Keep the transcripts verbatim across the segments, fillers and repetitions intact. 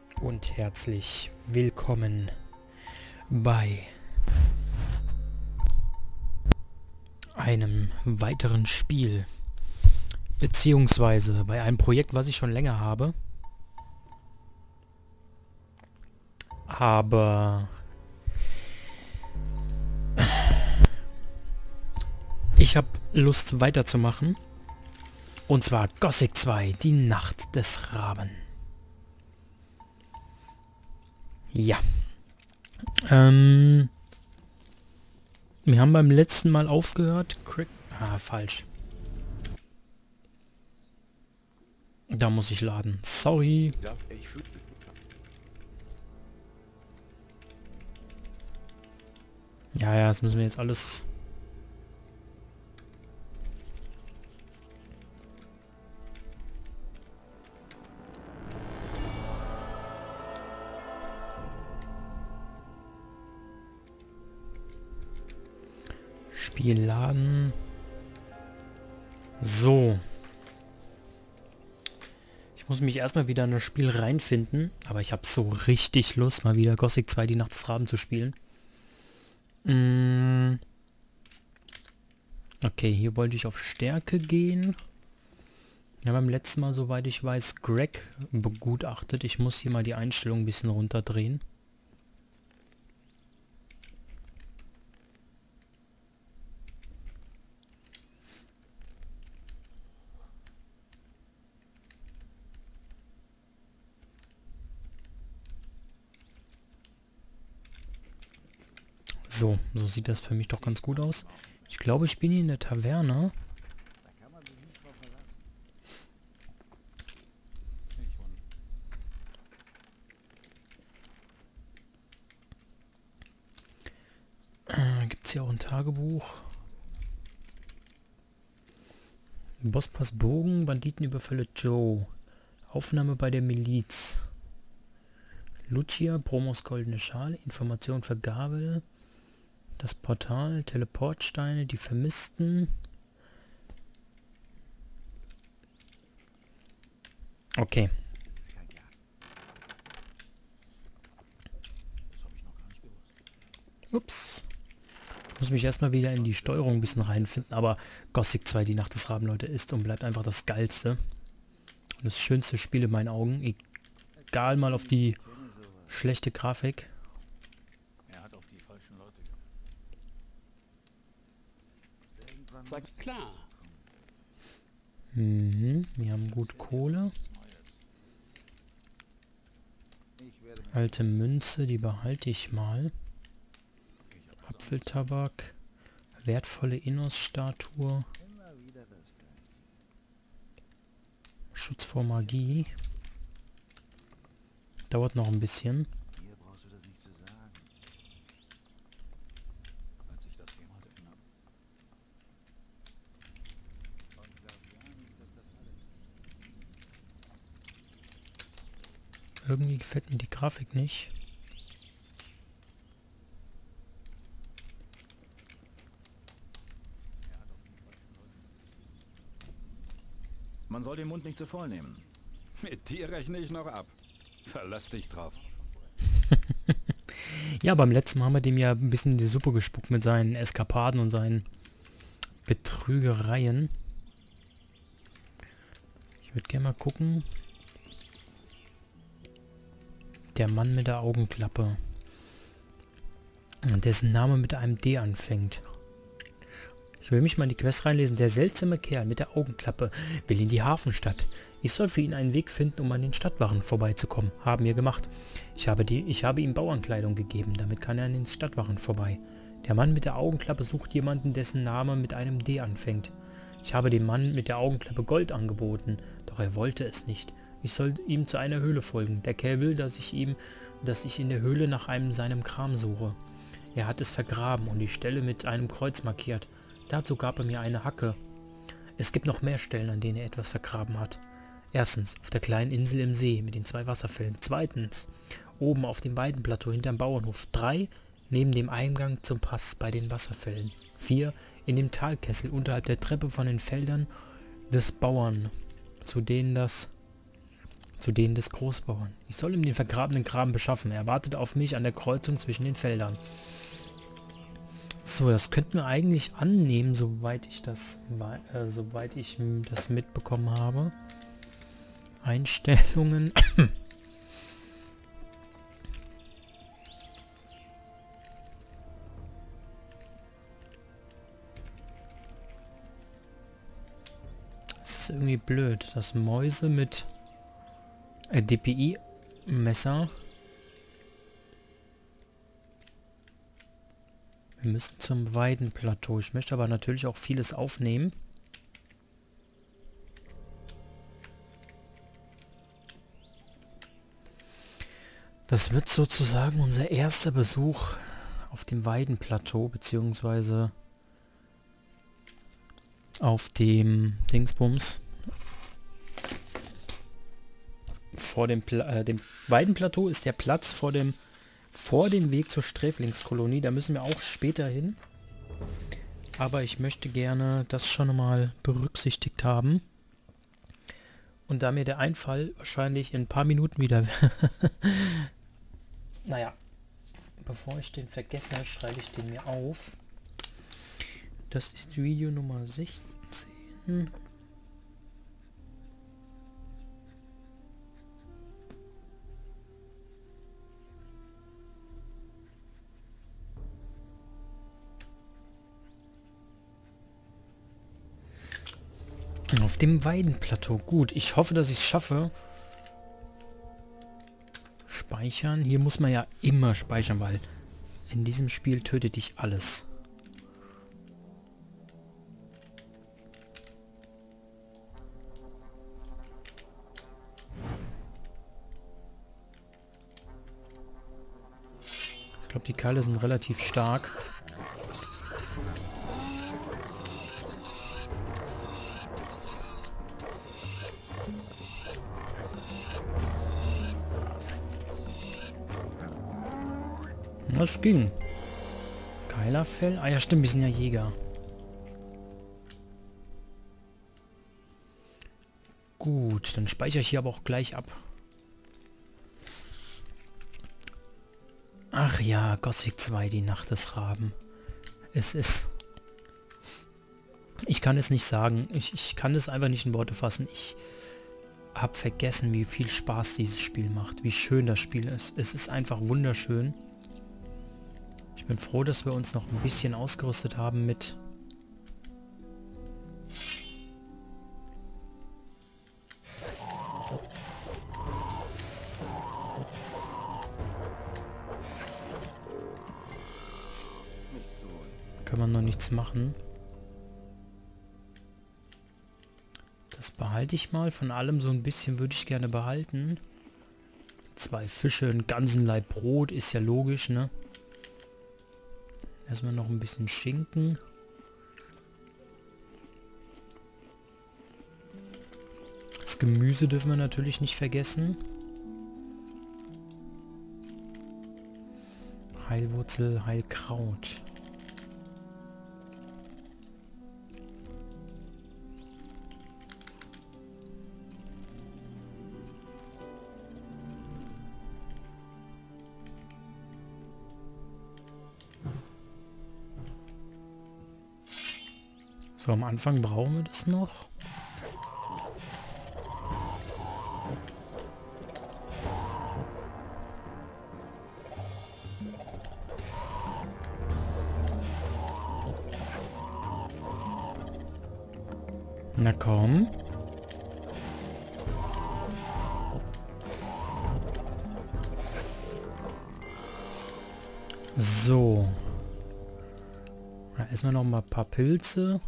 Und herzlich willkommen bei einem weiteren Spiel, beziehungsweise bei einem Projekt, was ich schon länger habe. Aber ich habe Lust weiterzumachen. Und zwar Gothic zwei, die Nacht des Raben. Ja. Ähm, wir haben beim letzten Mal aufgehört. Crack. Ah, falsch. Da muss ich laden. Sorry. Ja, ja, das müssen wir jetzt alles... Spiel laden. So. Ich muss mich erstmal wieder in das Spiel reinfinden. Aber ich habe so richtig Lust, mal wieder Gothic zwei, die Nacht des Raben zu spielen. Mm. Okay, hier wollte ich auf Stärke gehen. Ja, beim letzten Mal, soweit ich weiß, Greg begutachtet. Ich muss hier mal die Einstellung ein bisschen runterdrehen. So, so sieht das für mich doch ganz gut aus. Ich glaube, ich bin hier in der Taverne. Äh, Gibt es hier auch ein Tagebuch? Bosspass Bogen, Banditenüberfälle Joe. Aufnahme bei der Miliz. Lucia, Promos goldene Schale, Information für Gabel. Das Portal, Teleportsteine, die Vermissten. Okay. Ups. Ich muss mich erstmal wieder in die Steuerung ein bisschen reinfinden, aber Gothic zwei, die Nacht des Raben, Leute, ist und bleibt einfach das Geilste. Und das schönste Spiel in meinen Augen. Egal mal auf die schlechte Grafik. Sag klar. Mhm, wir haben gut Kohle. Alte Münze, die behalte ich mal. Apfeltabak. Wertvolle Innos-Statue. Schutz vor Magie. Dauert noch ein bisschen. Irgendwie gefällt mir die Grafik nicht. Man soll den Mund nicht zu voll nehmen. Mit dir rechne ich noch ab. Verlass dich drauf. Ja, beim letzten Mal haben wir dem ja ein bisschen in die Suppe gespuckt mit seinen Eskapaden und seinen Betrügereien. Ich würde gerne mal gucken. Der Mann mit der Augenklappe. Dessen Name mit einem D anfängt. Ich will mich mal in die Quest reinlesen. Der seltsame Kerl mit der Augenklappe will in die Hafenstadt. Ich soll für ihn einen Weg finden, um an den Stadtwachen vorbeizukommen. Haben wir gemacht. Ich habe, die, ich habe ihm Bauernkleidung gegeben. Damit kann er an den Stadtwachen vorbei. Der Mann mit der Augenklappe sucht jemanden, dessen Name mit einem D anfängt. Ich habe dem Mann mit der Augenklappe Gold angeboten, doch er wollte es nicht. Ich soll ihm zu einer Höhle folgen. Der Kerl will, dass ich ihm, dass ich in der Höhle nach einem seinem Kram suche. Er hat es vergraben und die Stelle mit einem Kreuz markiert. Dazu gab er mir eine Hacke. Es gibt noch mehr Stellen, an denen er etwas vergraben hat. Erstens, auf der kleinen Insel im See mit den zwei Wasserfällen. Zweitens, oben auf dem Weidenplateau hinterm Bauernhof. Drei, neben dem Eingang zum Pass bei den Wasserfällen. Vier, in dem Talkessel unterhalb der Treppe von den Feldern des Bauern, zu denen das zu denen des Großbauern. Ich soll ihm den vergrabenen Graben beschaffen. Er wartet auf mich an der Kreuzung zwischen den Feldern. So, das könnten wir eigentlich annehmen, soweit ich das, äh, soweit ich das mitbekommen habe. Einstellungen. Das ist irgendwie blöd, dass Mäuse mit äh, D P I-Messer. Wir müssen zum Weidenplateau. Ich möchte aber natürlich auch vieles aufnehmen. Das wird sozusagen unser erster Besuch auf dem Weidenplateau, beziehungsweise auf dem Dingsbums. Vor dem, Pla äh, dem Weidenplateau ist der Platz vor dem vor dem Weg zur Sträflingskolonie. Da müssen wir auch später hin. Aber ich möchte gerne das schon mal berücksichtigt haben. Und da mir der Einfall wahrscheinlich in ein paar Minuten wieder... naja, bevor ich den vergesse, schreibe ich den mir auf. Das ist Video Nummer sechzehn. Auf dem Weidenplateau. Gut, ich hoffe, dass ich es schaffe. Speichern. Hier muss man ja immer speichern, weil in diesem Spiel tötet dich alles. Ich glaube, die Keile sind relativ stark. Das ging. Keilerfell. Ah ja, stimmt, wir sind ja Jäger. Gut, dann speichere ich hier aber auch gleich ab. Ach ja, Gothic zwei, die Nacht des Raben. Es ist... Ich kann es nicht sagen. Ich, ich kann es einfach nicht in Worte fassen. Ich habe vergessen, wie viel Spaß dieses Spiel macht. Wie schön das Spiel ist. Es ist einfach wunderschön. Ich bin froh, dass wir uns noch ein bisschen ausgerüstet haben mit... Kann man noch nichts machen. Das behalte ich mal. Von allem so ein bisschen würde ich gerne behalten. Zwei Fische, einen ganzen Laib Brot, ist ja logisch, ne? Erstmal noch ein bisschen Schinken. Das Gemüse dürfen wir natürlich nicht vergessen. Heilwurzel, Heilkraut. So, am Anfang brauchen wir das noch. Na komm. So. Da erstmal noch mal ein paar Pilze.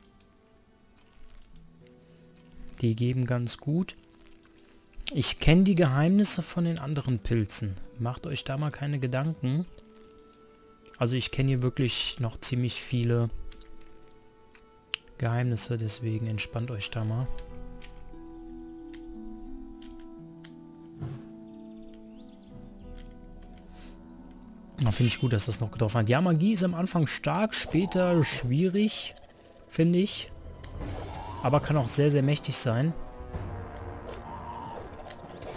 Die geben ganz gut. Ich kenne die Geheimnisse von den anderen Pilzen. Macht euch da mal keine Gedanken. Also ich kenne hier wirklich noch ziemlich viele Geheimnisse, deswegen entspannt euch da mal. Da finde ich gut, dass das noch getroffen hat. Ja, Magie ist am Anfang stark, später schwierig, finde ich. Aber kann auch sehr, sehr mächtig sein.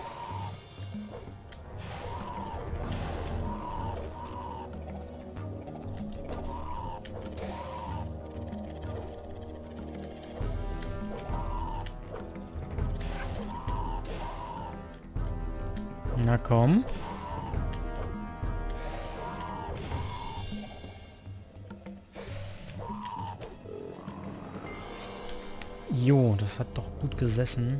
Na komm. Jo, das hat doch gut gesessen.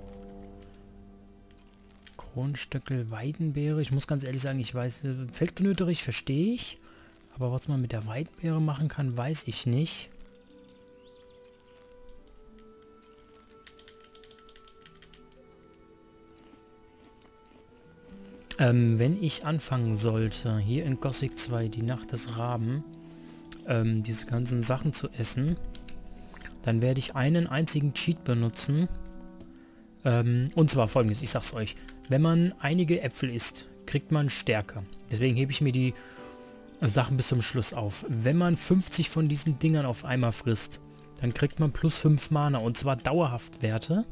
Kronenstöckel, Weidenbeere. Ich muss ganz ehrlich sagen, ich weiß, Feldknöterich verstehe ich. Aber was man mit der Weidenbeere machen kann, weiß ich nicht. Ähm, wenn ich anfangen sollte, hier in Gothic zwei, die Nacht des Raben, ähm, diese ganzen Sachen zu essen, dann werde ich einen einzigen Cheat benutzen. Ähm, und zwar folgendes, ich sag's euch. Wenn man einige Äpfel isst, kriegt man Stärke. Deswegen hebe ich mir die Sachen bis zum Schluss auf. Wenn man fünfzig von diesen Dingern auf einmal frisst, dann kriegt man plus fünf Mana. Und zwar dauerhaft Werte.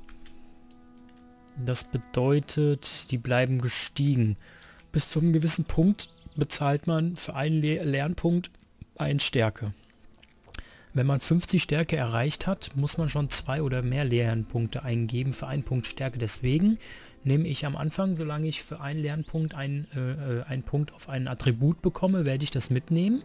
Das bedeutet, die bleiben gestiegen. Bis zu einem gewissen Punkt bezahlt man für einen Le- Lernpunkt eine Stärke. Wenn man fünfzig Stärke erreicht hat, muss man schon zwei oder mehr Lernpunkte eingeben für einen Punkt Stärke. Deswegen nehme ich am Anfang, solange ich für einen Lernpunkt einen, äh, einen Punkt auf ein Attribut bekomme, werde ich das mitnehmen.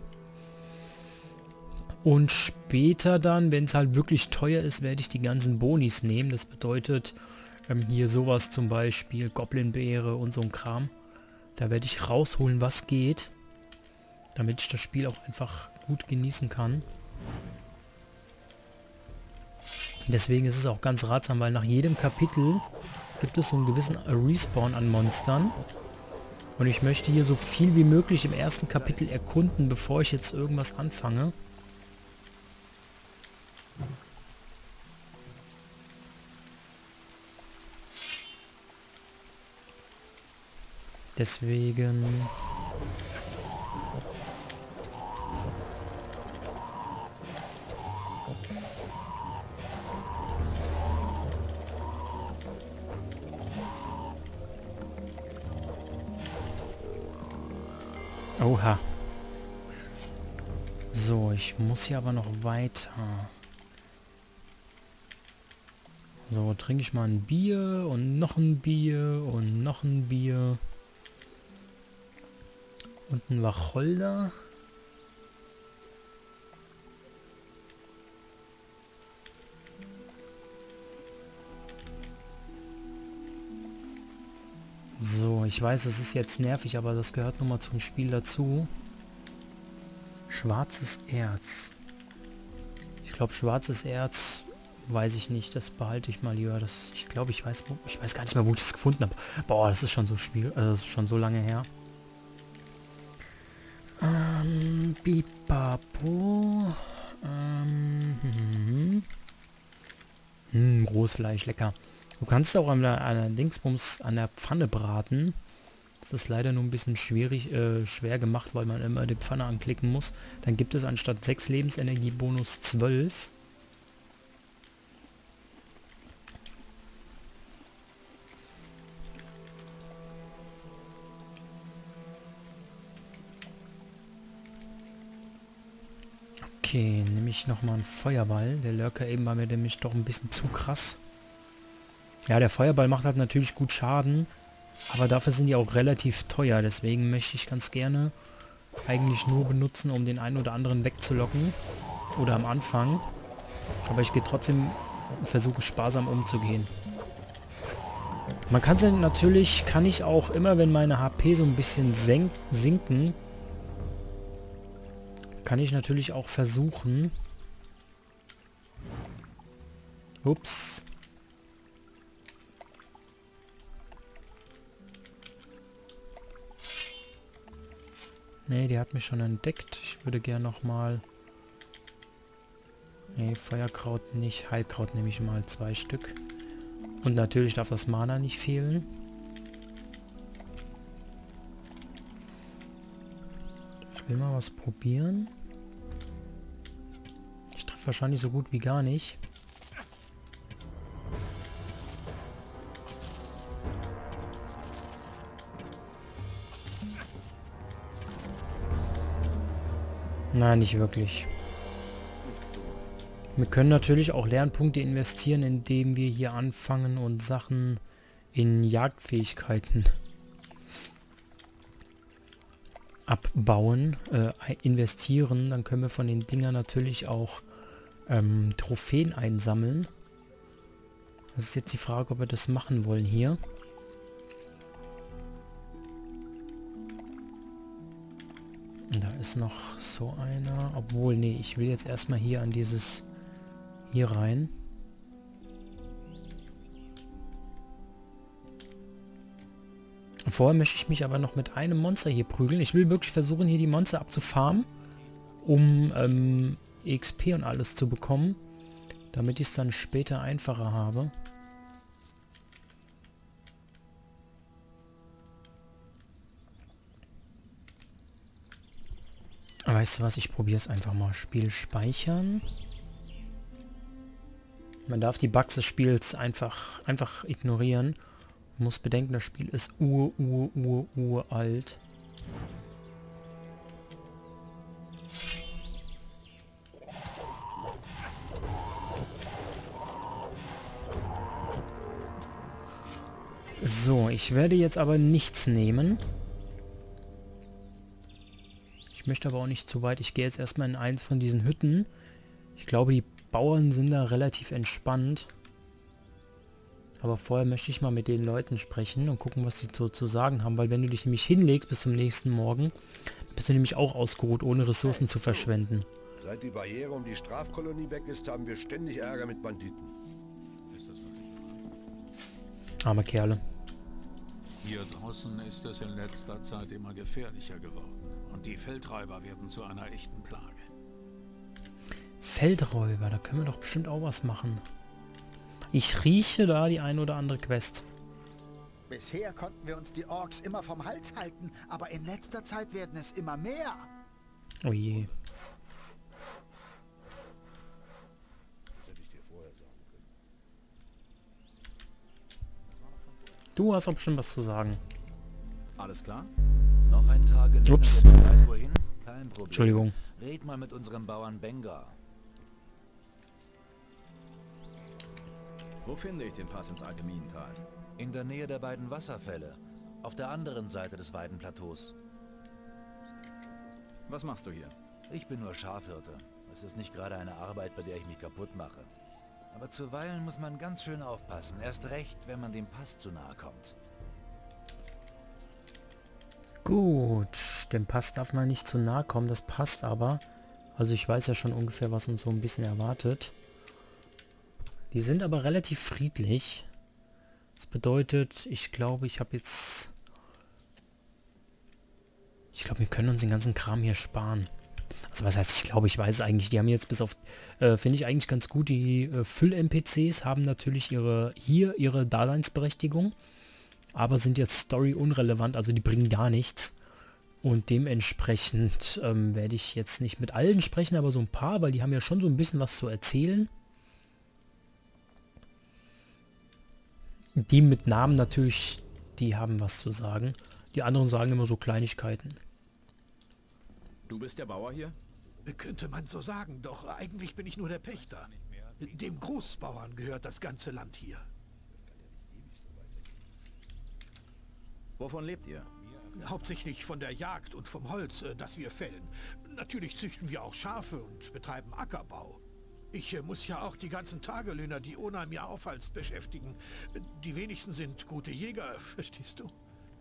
Und später dann, wenn es halt wirklich teuer ist, werde ich die ganzen Bonis nehmen. Das bedeutet, ähm, hier sowas zum Beispiel, Goblinbeere und so ein Kram. Da werde ich rausholen, was geht, damit ich das Spiel auch einfach gut genießen kann. Deswegen ist es auch ganz ratsam, weil nach jedem Kapitel gibt es so einen gewissen Respawn an Monstern. Und ich möchte hier so viel wie möglich im ersten Kapitel erkunden, bevor ich jetzt irgendwas anfange. Deswegen... Oha. So, ich muss hier aber noch weiter. So, trinke ich mal ein Bier und noch ein Bier und noch ein Bier. Und ein Wacholder. So, ich weiß, es ist jetzt nervig, aber das gehört nun mal zum Spiel dazu. Schwarzes Erz. Ich glaube, schwarzes Erz, weiß ich nicht, das behalte ich mal lieber. Das, ich glaube, ich weiß, wo, ich weiß gar nicht mehr, wo ich das gefunden habe. Boah, das ist schon so schwierig, äh, das ist schon so lange her. Ähm, Bipapo. Ähm, hm, hm, Großfleisch, lecker. Du kannst auch an der, an der Dingsbums an der Pfanne braten. Das ist leider nur ein bisschen schwierig, äh, schwer gemacht, weil man immer die Pfanne anklicken muss. Dann gibt es anstatt sechs Lebensenergie-Bonus zwölf. Okay, nehme ich nochmal einen Feuerball. Der Lurker eben war mir nämlich doch ein bisschen zu krass. Ja, der Feuerball macht halt natürlich gut Schaden, aber dafür sind die auch relativ teuer. Deswegen möchte ich ganz gerne eigentlich nur benutzen, um den einen oder anderen wegzulocken. Oder am Anfang. Aber ich gehe trotzdem, versuche sparsam umzugehen. Man kann es natürlich, kann ich auch immer, wenn meine H P so ein bisschen senk, sinken, kann ich natürlich auch versuchen... Ups. Ne, die hat mich schon entdeckt. Ich würde gerne nochmal... Ne, Feuerkraut nicht. Heilkraut nehme ich mal zwei Stück. Und natürlich darf das Mana nicht fehlen. Ich will mal was probieren. Ich treffe wahrscheinlich so gut wie gar nicht. Nein, nicht wirklich. Wir können natürlich auch Lernpunkte investieren, indem wir hier anfangen und Sachen in Jagdfähigkeiten abbauen, äh, investieren. Dann können wir von den Dingern natürlich auch ähm, Trophäen einsammeln. Das ist jetzt die Frage, ob wir das machen wollen hier. Da ist noch so einer. Obwohl, nee, ich will jetzt erstmal hier an dieses... hier rein. Vorher möchte ich mich aber noch mit einem Monster hier prügeln. Ich will wirklich versuchen, hier die Monster abzufarmen, um ähm, E X P und alles zu bekommen, damit ich es dann später einfacher habe. Weißt du was, ich probiere es einfach mal. Spiel speichern. Man darf die Bugs des Spiels einfach, einfach ignorieren. Man muss bedenken, das Spiel ist ur, ur, ur, uralt. So, ich werde jetzt aber nichts nehmen. Ich möchte aber auch nicht zu weit. Ich gehe jetzt erstmal in eins von diesen Hütten. Ich glaube, die Bauern sind da relativ entspannt. Aber vorher möchte ich mal mit den Leuten sprechen und gucken, was sie so zu sagen haben. Weil wenn du dich nämlich hinlegst bis zum nächsten Morgen, bist du nämlich auch ausgeruht, ohne Ressourcen zu verschwenden. Seit die Barriere um die Strafkolonie weg ist, haben wir ständig Ärger mit Banditen. Arme Kerle. Hier draußen ist es in letzter Zeit immer gefährlicher geworden. Und die Feldräuber werden zu einer echten Plage. Feldräuber, da können wir doch bestimmt auch was machen. Ich rieche da die ein oder andere Quest. Bisher konnten wir uns die Orks immer vom Hals halten, aber in letzter Zeit werden es immer mehr. Oh je. Du hast auch bestimmt was zu sagen. Alles klar? Noch ein Tag in Ups. Weiß wohin? Kein Problem. Entschuldigung. Red mal mit unserem Bauern Bengar. Wo finde ich den Pass ins alte Minental? In der Nähe der beiden Wasserfälle. Auf der anderen Seite des Weidenplateaus. Was machst du hier? Ich bin nur Schafhirte. Es ist nicht gerade eine Arbeit, bei der ich mich kaputt mache. Aber zuweilen muss man ganz schön aufpassen. Erst recht, wenn man dem Pass zu nahe kommt. Gut, dem Pass darf man nicht zu nahe kommen, das passt aber. Also ich weiß ja schon ungefähr, was uns so ein bisschen erwartet. Die sind aber relativ friedlich. Das bedeutet, ich glaube, ich habe jetzt... Ich glaube, wir können uns den ganzen Kram hier sparen. Also was heißt, ich glaube, ich weiß es eigentlich. Die haben jetzt bis auf... Äh, finde ich eigentlich ganz gut. Die äh, Füll-N P Cs haben natürlich ihre hier ihre Daseinsberechtigung. Aber sind jetzt Story unrelevant, also die bringen gar nichts. Und dementsprechend ähm, werde ich jetzt nicht mit allen sprechen, aber so ein paar, weil die haben ja schon so ein bisschen was zu erzählen. Die mit Namen natürlich, die haben was zu sagen. Die anderen sagen immer so Kleinigkeiten. Du bist der Bauer hier? Könnte man so sagen, doch eigentlich bin ich nur der Pächter. Dem Großbauern gehört das ganze Land hier. Wovon lebt ihr? Hauptsächlich von der Jagd und vom Holz, äh, das wir fällen. Natürlich züchten wir auch Schafe und betreiben Ackerbau. Ich äh, muss ja auch die ganzen Tagelöhner, die Ona mir aufhalst, beschäftigen. Die wenigsten sind gute Jäger, verstehst du?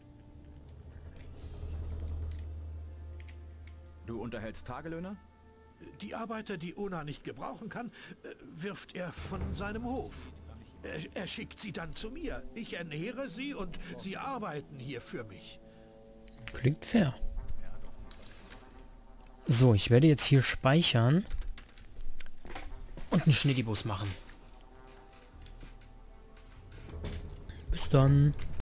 Du unterhältst Tagelöhner? Die Arbeiter, die Ona nicht gebrauchen kann, äh, wirft er von seinem Hof. Er, er schickt sie dann zu mir. Ich ernähre sie und sie arbeiten hier für mich. Klingt fair. So, ich werde jetzt hier speichern und einen Schnittibus machen. Bis dann.